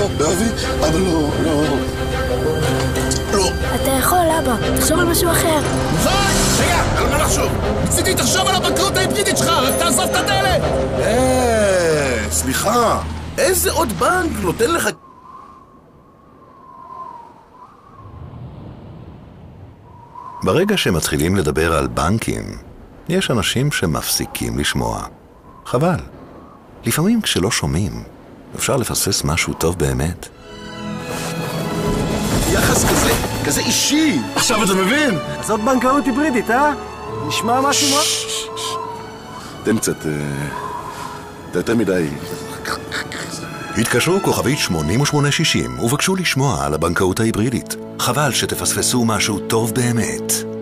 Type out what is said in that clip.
באבי, אבא לא. אתה יכול, אבא, תחשוב על משהו אחר. מוכן! רגע, על מה לחשוב? מצידי תחשוב על הבנקאות ההיברידית שלך, רק תעזוב את הדלת! סליחה, איזה עוד בנק נותן לך... ברגע שמתחילים לדבר על בנקים, יש אנשים שמפסיקים לשמוע. חבל. לפעמים כשלא שומעים, אפשר לפספס משהו טוב באמת. יחס כזה אישי. עכשיו אתה מבין? זאת בנקאות היברידית, נשמע משהו מה? תן קצת... אתה יותר מדי... התקשרו כוכבית 8860 ובקשו לשמוע על הבנקאות ההיברידית. חבל שתפספסו משהו טוב באמת.